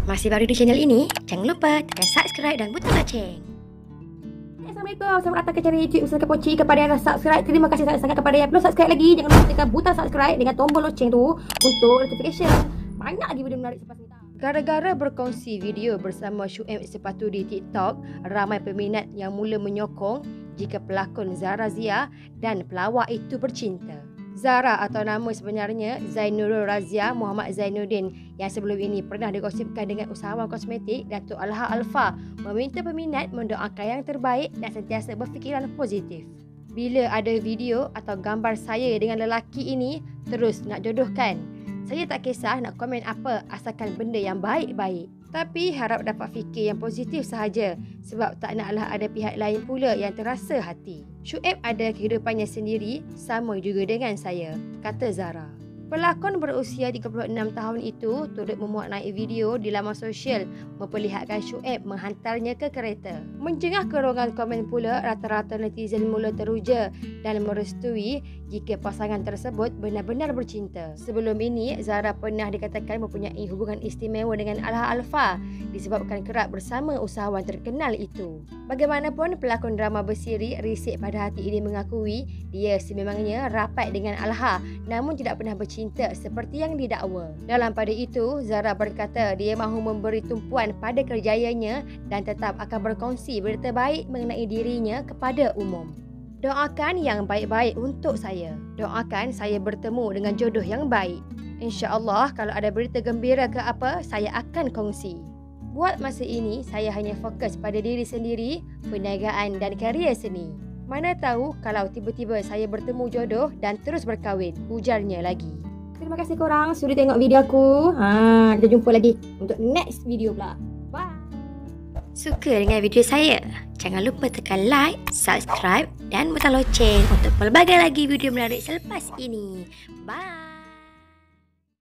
Masih baru di channel ini? Jangan lupa tekan subscribe dan butang loceng. Assalamualaikum, selamat datang ke channel YouTube Usaha Kepoci. Kepada yang dah subscribe, terima kasih sangat-sangat. Kepada yang belum subscribe lagi, jangan lupa tekan butang subscribe dengan tombol loceng tu untuk notification. Banyak lagi video menarik selepas ni. Gara-gara berkongsi video bersama Syuib Sepatu di TikTok, ramai peminat yang mula menyokong jika pelakon Zara Zia dan pelawak itu bercinta. Zara atau nama sebenarnya Zainurul Razia Muhammad Zainuddin yang sebelum ini pernah digosipkan dengan usahawan kosmetik Datuk Alha Alfa meminta peminat mendoakan yang terbaik dan sentiasa berfikiran positif. Bila ada video atau gambar saya dengan lelaki ini terus nak jodohkan, saya tak kisah nak komen apa asalkan benda yang baik-baik. Tapi harap dapat fikir yang positif sahaja sebab tak naklah ada pihak lain pula yang terasa hati. Syuib ada kehidupannya sendiri sama juga dengan saya, kata Zara. Pelakon berusia 36 tahun itu turut memuat naik video di laman sosial memperlihatkan Syuib menghantarnya ke kereta. Menjengah kerongan komen pula, rata-rata netizen mula teruja dan merestui jika pasangan tersebut benar-benar bercinta. Sebelum ini, Zara pernah dikatakan mempunyai hubungan istimewa dengan Alha Alfa disebabkan kerap bersama usahawan terkenal itu. Bagaimanapun, pelakon drama bersiri Risik Pada Hati ini mengakui dia sememangnya rapat dengan Alha namun tidak pernah bercinta seperti yang didakwa. Dalam pada itu, Zara berkata dia mahu memberi tumpuan pada kerjayanya dan tetap akan berkongsi berita baik mengenai dirinya kepada umum. Doakan yang baik-baik untuk saya. Doakan saya bertemu dengan jodoh yang baik. InsyaAllah kalau ada berita gembira ke apa, saya akan kongsi. Buat masa ini, saya hanya fokus pada diri sendiri, perniagaan dan karier seni. Mana tahu kalau tiba-tiba saya bertemu jodoh dan terus berkahwin, ujarnya lagi. Terima kasih korang sudah tengok video aku. Kita jumpa lagi untuk next video pula. Bye. Suka dengan video saya? Jangan lupa tekan like, subscribe dan butang loceng untuk pelbagai lagi video menarik selepas ini. Bye.